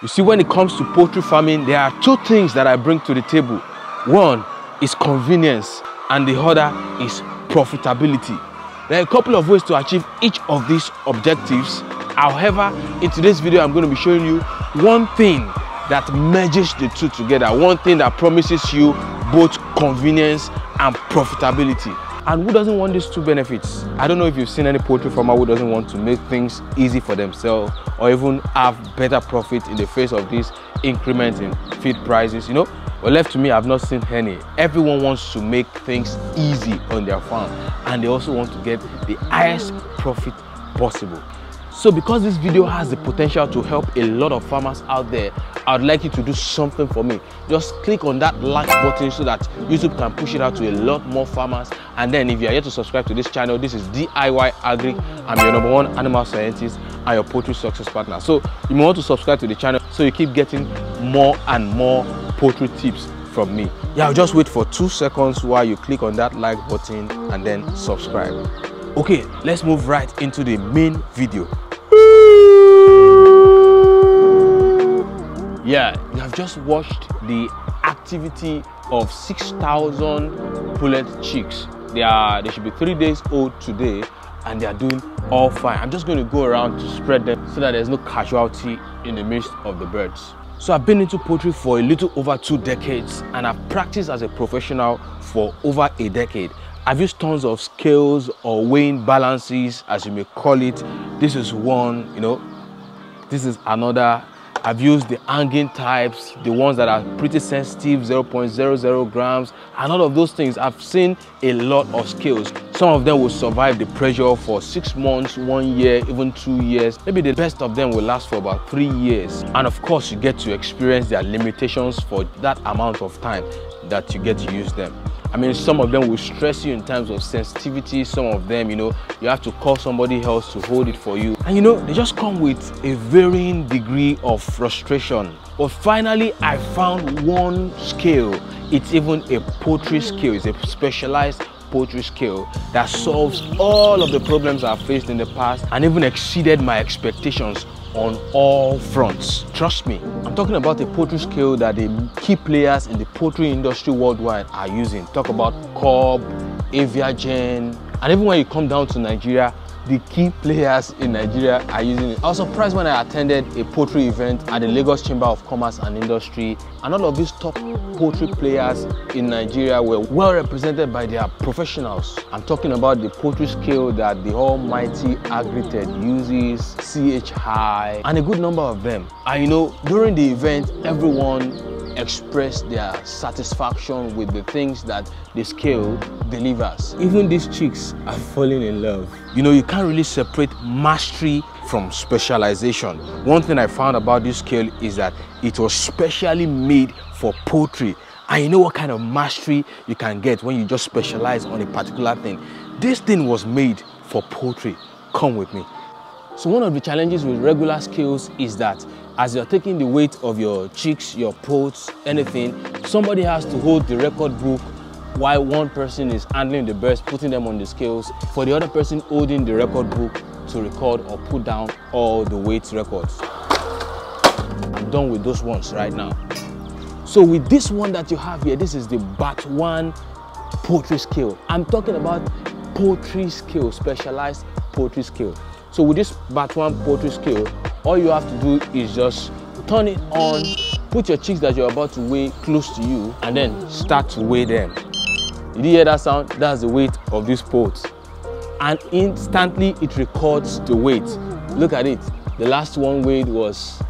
You see, when it comes to poultry farming, there are two things that I bring to the table. One is convenience and the other is profitability. There are a couple of ways to achieve each of these objectives. However, in today's video, I'm going to be showing you one thing that merges the two together. One thing that promises you both convenience and profitability. And who doesn't want these two benefits? I don't know if you've seen any poultry farmer who doesn't want to make things easy for themselves or even have better profit in the face of this increment in feed prices, you know. Well, left to me, I've not seen any. Everyone wants to make things easy on their farm, and they also want to get the highest profit possible. So because this video has the potential to help a lot of farmers out there, I would like you to do something for me. Just click on that like button so that YouTube can push it out to a lot more farmers. And then if you are yet to subscribe to this channel, this is DIY Agri. I'm your #1 animal scientist and your poultry success partner. So you may want to subscribe to the channel so you keep getting more and more poultry tips from me. Yeah, I'll just wait for 2 seconds while you click on that like button and then subscribe. Okay, let's move right into the main video. Yeah, you have just watched the activity of 6,000 pullet chicks. They should be 3 days old today and they are doing all fine. I'm just going to go around to spread them so that there's no casualty in the midst of the birds. So I've been into poultry for a little over 2 decades and I've practiced as a professional for over a decade. I've used tons of scales or weighing balances, as you may call it. This is one, you know, this is another. I've used the hanging types, the ones that are pretty sensitive, 0.00 grams, and all of those things. I've seen a lot of scales. Some of them will survive the pressure for 6 months, 1 year, even 2 years. Maybe the best of them will last for about 3 years. And of course, you get to experience their limitations for that amount of time that you get to use them. I mean, some of them will stress you in terms of sensitivity. Some of them, you know, you have to call somebody else to hold it for you. And you know, they just come with a varying degree of frustration. But finally, I found one scale. It's even a poultry scale. It's a specialized poultry scale that solves all of the problems I've faced in the past and even exceeded my expectations on all fronts. Trust me, I'm talking about a poultry scale that the key players in the poultry industry worldwide are using. Talk about Cobb, Aviagen, and even when you come down to Nigeria, the key players in Nigeria are using it. I was surprised when I attended a poultry event at the Lagos Chamber of Commerce and Industry, and all of these top poultry players in Nigeria were well represented by their professionals. I'm talking about the poultry scale that the almighty Agri-Tech uses, CHI, and a good number of them. And you know, during the event, everyone express their satisfaction with the things that the scale delivers. Even these chicks are falling in love. You know, you can't really separate mastery from specialization. One thing I found about this scale is that it was specially made for poultry. And you know what kind of mastery you can get when you just specialize on a particular thing. This thing was made for poultry. Come with me. So one of the challenges with regular scales is that as you're taking the weight of your chicks, your poults, anything, somebody has to hold the record book while one person is handling the birds, putting them on the scales, for the other person holding the record book to record or put down all the weight records. I'm done with those ones right now. So with this one that you have here, this is the BAT1 poultry scale. I'm talking about poultry scale, specialized poultry scale. So with this BAT1 poultry scale, all you have to do is just turn it on, put your chicks that you're about to weigh close to you, and then start to weigh them. Did you hear that sound? That's the weight of this poult. And instantly it records the weight. Look at it. The last one weighed was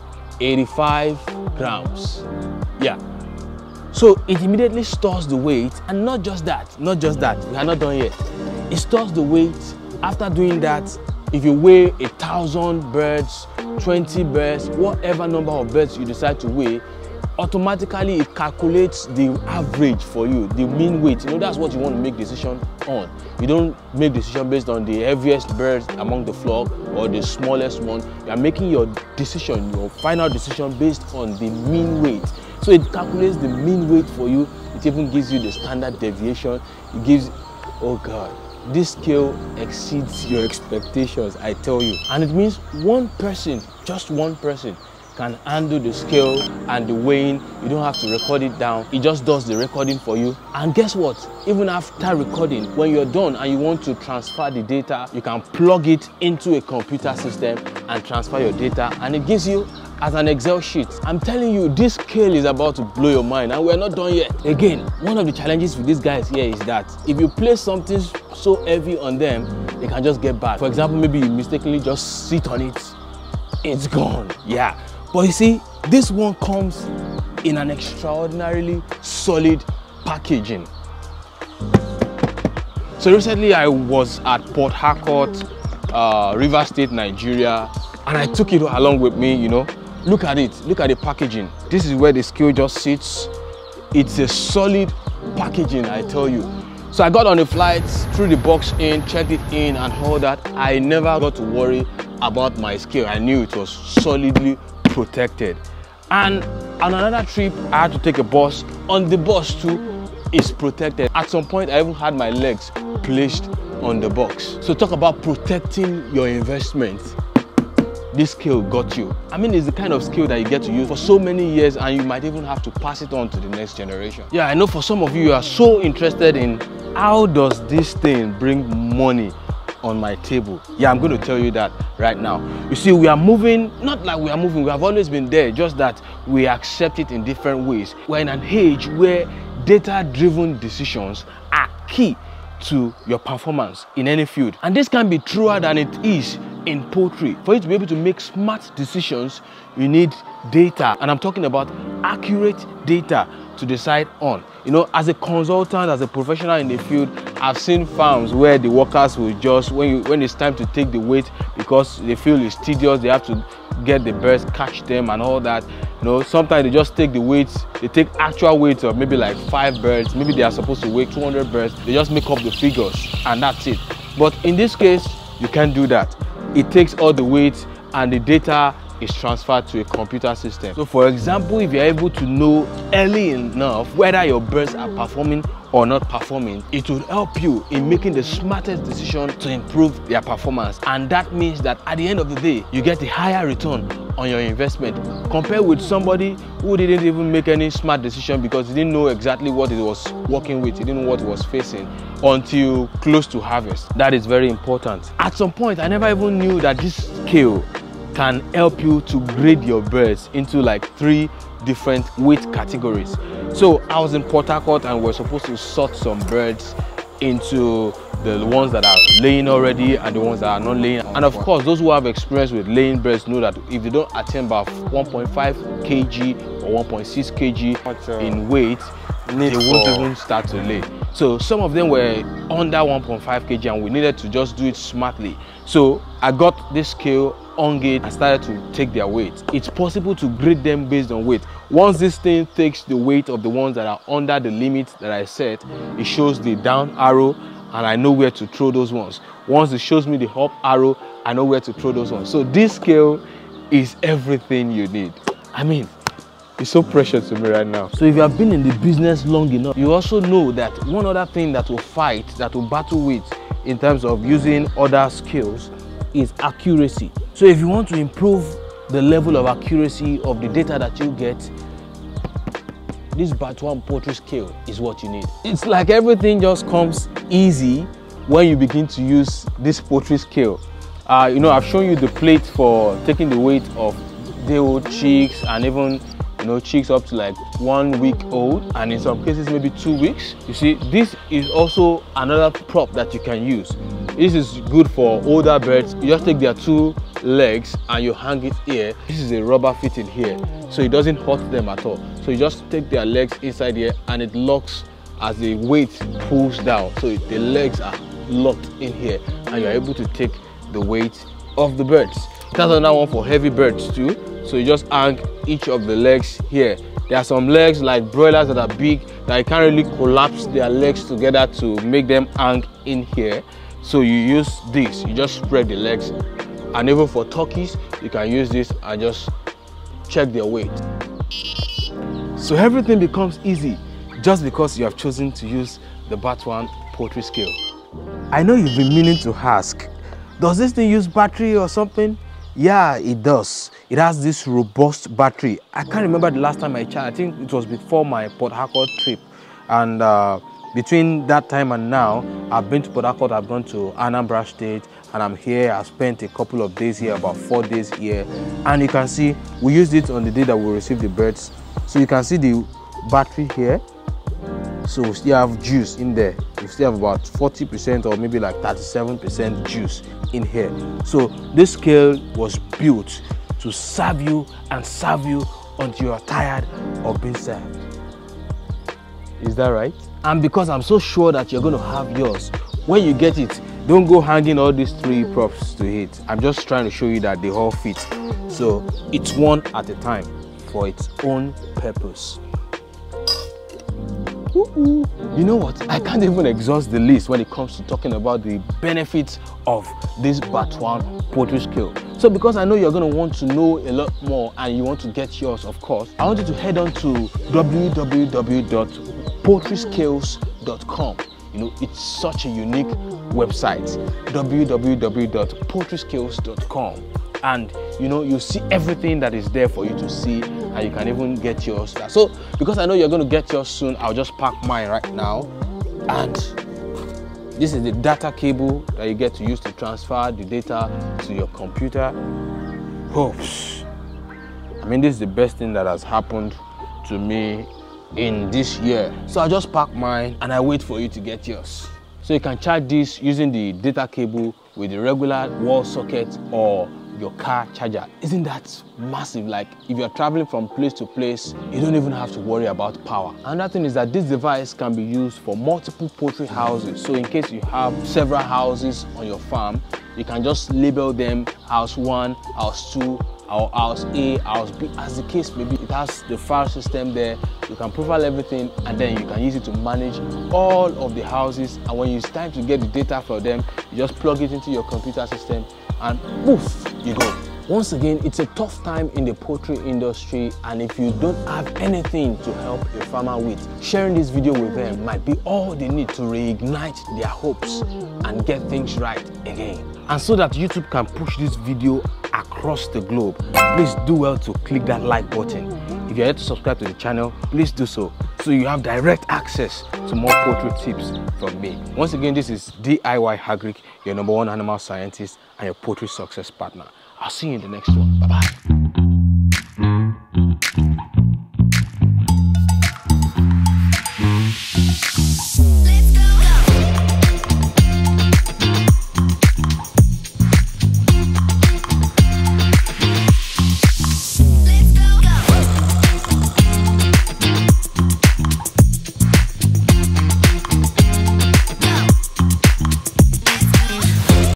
85 grams. Yeah. So it immediately stores the weight, and not just that, we are not done yet. It stores the weight. After doing that, if you weigh 1,000 birds, 20 birds, whatever number of birds you decide to weigh, automatically it calculates the average for you, the mean weight. You know, that's what you want to make decision on. You don't make decision based on the heaviest birds among the flock or the smallest one. You are making your decision, your final decision, based on the mean weight. So it calculates the mean weight for you. It even gives you the standard deviation. It gives, oh God, this scale exceeds your expectations, I tell you. And it means one person, just one person, can handle the scale and the weighing. You don't have to record it down. It just does the recording for you. And guess what? Even after recording, when you're done and you want to transfer the data, you can plug it into a computer system and transfer your data, and it gives you as an Excel sheet. I'm telling you, this scale is about to blow your mind, and we're not done yet. Again, one of the challenges with these guys here is that if you place something so heavy on them, they can just get bad. For example, maybe you mistakenly just sit on it, it's gone. Yeah, but you see, this one comes in an extraordinarily solid packaging. So recently I was at Port Harcourt, Rivers State, Nigeria, and I took it along with me, you know. Look at it, look at the packaging. This is where the scale just sits. It's a solid packaging, I tell you. So I got on the flight, threw the box in, checked it in and all that. I never got to worry about my scale. I knew it was solidly protected. And on another trip, I had to take a bus. On the bus too, it's protected. At some point, I even had my legs placed on the box. So talk about protecting your investment. This scale got you. I mean, it's the kind of scale that you get to use for so many years, and you might even have to pass it on to the next generation. Yeah, I know for some of you, you are so interested in how does this thing bring money on my table. Yeah, I'm going to tell you that right now. You see, we are moving, not like we are moving, we have always been there, just that we accept it in different ways. We're in an age where data-driven decisions are key to your performance in any field. And this can be truer than it is in poultry. For you to be able to make smart decisions, you need data. And I'm talking about accurate data to decide on. You know, as a consultant, as a professional in the field, I've seen farms where the workers will just, when it's time to take the weight, because they feel it's tedious, they have to get the birds, catch them and all that. You know, sometimes they just take the weights, they take actual weights of maybe like 5 birds, maybe they are supposed to weigh 200 birds, they just make up the figures and that's it. But in this case, you can't do that. It takes all the weights and the data is transferred to a computer system. So for example, if you're able to know early enough whether your birds are performing or not performing, it will help you in making the smartest decision to improve their performance. And that means that at the end of the day, you get a higher return on your investment compared with somebody who didn't even make any smart decision because he didn't know exactly what it was working with, he didn't know what he was facing until close to harvest. That is very important. At some point, I never even knew that this scale can help you to grade your birds into like 3 different weight categories. So I was in Port Harcourt and we're supposed to sort some birds into the ones that are laying already and the ones that are not laying. And of course, those who have experience with laying birds know that if they don't attain about 1.5 kg or 1.6 kg in weight, they won't even start to lay. So some of them were under 1.5 kg and we needed to just do it smartly. So I got this scale on gate and started to take their weight. It's possible to grade them based on weight. Once this thing takes the weight of the ones that are under the limit that I set, it shows the down arrow and I know where to throw those ones. Once it shows me the up arrow, I know where to throw those ones. So this scale is everything you need. I mean, it's so precious to me right now. So if you have been in the business long enough, you also know that one other thing that will fight, that will battle with in terms of using other skills is accuracy. So if you want to improve the level of accuracy of the data that you get, this Bat1 poultry scale is what you need. It's like everything just comes easy when you begin to use this poultry scale. You know, I've shown you the plate for taking the weight of day-old chicks and even, you know, chicks up to like 1 week old and in some cases maybe 2 weeks. You see, this is also another prop that you can use. This is good for older birds. You just take their 2 legs and you hang it here. This is a rubber fitting here, so it doesn't hurt them at all. So you just take their legs inside here and it locks as the weight pulls down. So the legs are locked in here and you're able to take the weight of the birds. That's another one for heavy birds too. So you just hang each of the legs here. There are some legs like broilers that are big that you can't really collapse their legs together to make them hang in here. So you use this, you just spread the legs. And even for turkeys, you can use this and just check their weight. So everything becomes easy just because you have chosen to use the Bat1 poultry scale. I know you've been meaning to ask, does this thing use battery or something? Yeah, it does. It has this robust battery. I can't remember the last time I charged. I think it was before my Port Harcourt trip. And between that time and now, I've been to Port Harcourt, I've gone to Anambra State, and I'm here. I spent a couple of days here, about 4 days here. And you can see, we used it on the day that we received the birds. So you can see the battery here. So we still have juice in there. We still have about 40% or maybe like 37% juice in here. So this scale was built to serve you and serve you until you're tired of being served. Is that right? And because I'm so sure that you're going to have yours, when you get it, don't go hanging all these 3 props to it. I'm just trying to show you that they all fit. So it's one at a time for its own purpose. You know what? I can't even exhaust the list when it comes to talking about the benefits of this Batuan poultry scale. So because I know you're going to want to know a lot more and you want to get yours, of course, I want you to head on to www.poultryscales.com. You know, it's such a unique website, www.poultryscales.com. And you know, you see everything that is there for you to see, and you can even get yours. So because I know you're going to get yours soon, I'll just pack mine right now. And this is the data cable that you get to use to transfer the data to your computer. Oops. I mean, this is the best thing that has happened to me in this year. So I just pack mine and I wait for you to get yours. So you can charge this using the data cable with the regular wall socket or your car charger. Isn't that massive? Like if you're traveling from place to place, you don't even have to worry about power. Another thing is that this device can be used for multiple poultry houses. So in case you have several houses on your farm, you can just label them house 1, house 2, or house A, house B, as the case may be. It has the file system there. You can profile everything and then you can use it to manage all of the houses. And when it's time to get the data for them, you just plug it into your computer system and poof, you go. Once again, it's a tough time in the poultry industry, and if you don't have anything to help a farmer with, sharing this video with them might be all they need to reignite their hopes and get things right again. And so that YouTube can push this video across the globe, please do well to click that like button. If you're yet to subscribe to the channel, please do so you have direct access to more poultry tips from me. Once again, this is DIY Hagrick, your #1 animal scientist and your poultry success partner. I'll see you in the next one. Bye-bye.